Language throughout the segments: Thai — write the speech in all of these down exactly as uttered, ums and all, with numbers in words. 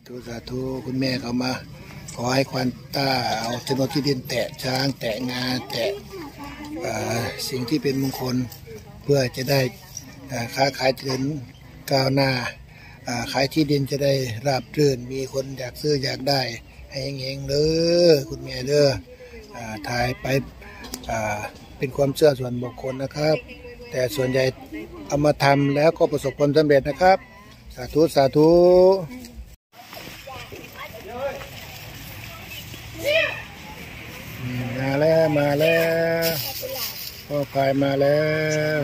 ธุสาธุคุณแม่เขามาขอให้ควันตาเอาโฉนดที่ดินแตะช้างแตะงาแตะสิ่งที่เป็นมงคลเพื่อจะได้ค้าขายเจริญก้าวหน้าขายที่ดินจะได้ราบรื่นมีคนอยากซื้ออยากได้ให้เฮงๆเลยคุณแม่เด้อถ่ายไปเป็นความเชื่อส่วนบุคคลนะครับแต่ส่วนใหญ่เอามาทำแล้วก็ประสบผลสำเร็จนะครับสาธุสาธุมาแล้วมาแล้วพ่อพายมาแล้ว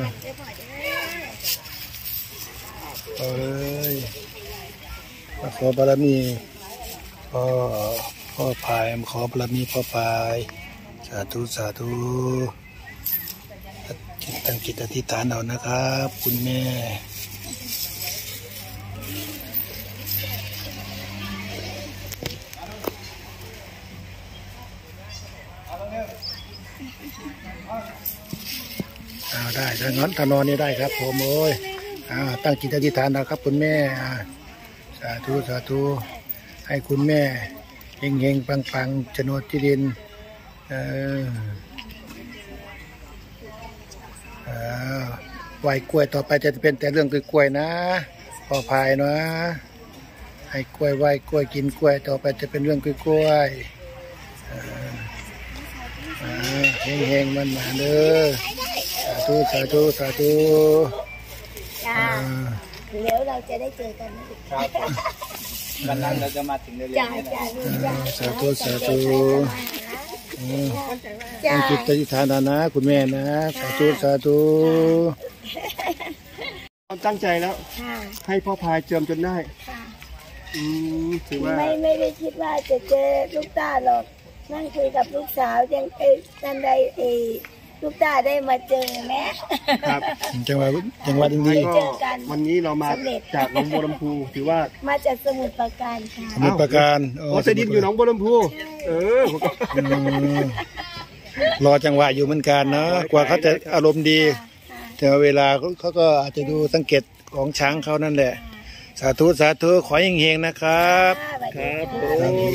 เอ้ยขอบารมีพ่อพ่อพายขอบารมีพ่อพายสาธุสาธุตั้งจิตอธิษฐานเอานะครับคุณแม่เอาได้ถ้างั้นถ้านอนนี่ได้ครับผมโอ้ยอ่าตั้งจิตอธิษฐานนะครับคุณแม่สาธุสาธุให้คุณแม่เฮงเฮงปังปังโฉนดที่ดินเออไหวกล้วยต่อไปจะเป็นแต่เรื่องกล้วยนะพอพายนะให้กล้วยไหวกล้วยกินกล้วยต่อไปจะเป็นเรื่องกล้วยเฮงเฮงมันมาเด้อสาธุสาธุสาธุจ้าเดี๋ยวเราจะได้เจอกันนะครับวันนั้นเราจะมาถึงเร็วๆนี้นะสาธุสาธุตั้งจิตอธิษฐานนะคุณแม่นะสาธุสาธุตั้งใจแล้วให้พ่อพายเจิมจนได้ถือว่าไม่ไม่ได้คิดว่าจะเจอลูกตาหรอกนั่งคุยกับลูกสาวยังเอ้นั่นได้เอลูกตาได้มาเจอแม่ครับจังหวะจังหวะดีๆก็วันนี้เรามาจากหนองบัวลำพูถือว่ามาจากสมุทรปราการค่ะสมุทรปราการอ๋อเสดินอยู่หนองบัวลำพูเออรอจังหวะอยู่เหมือนกันเนาะกว่าเขาจะอารมณ์ดีแต่เวลาเขาก็อาจจะดูสังเกตของช้างเขานั่นแหละสาธุสาธุขอเฮงๆนะครับครับผม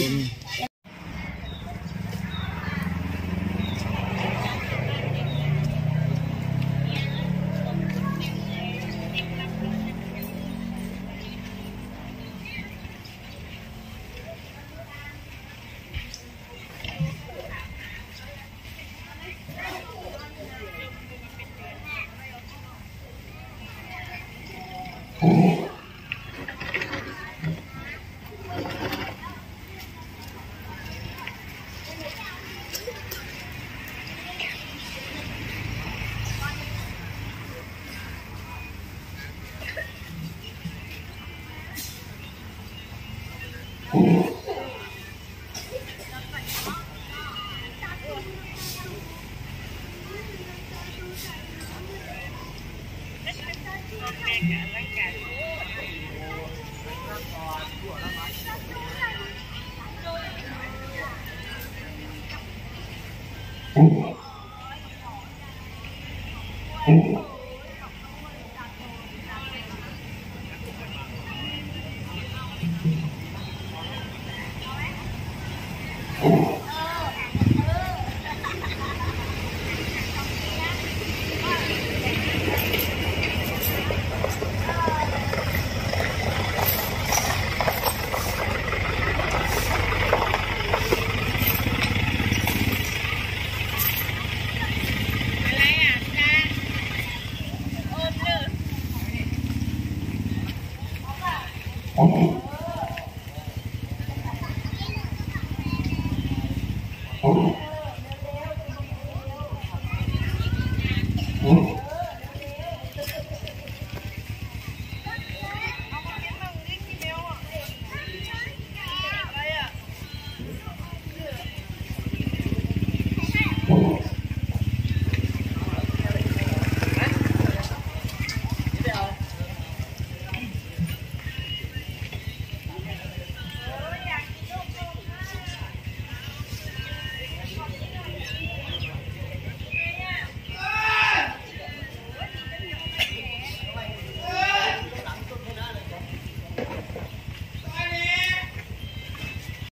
Oh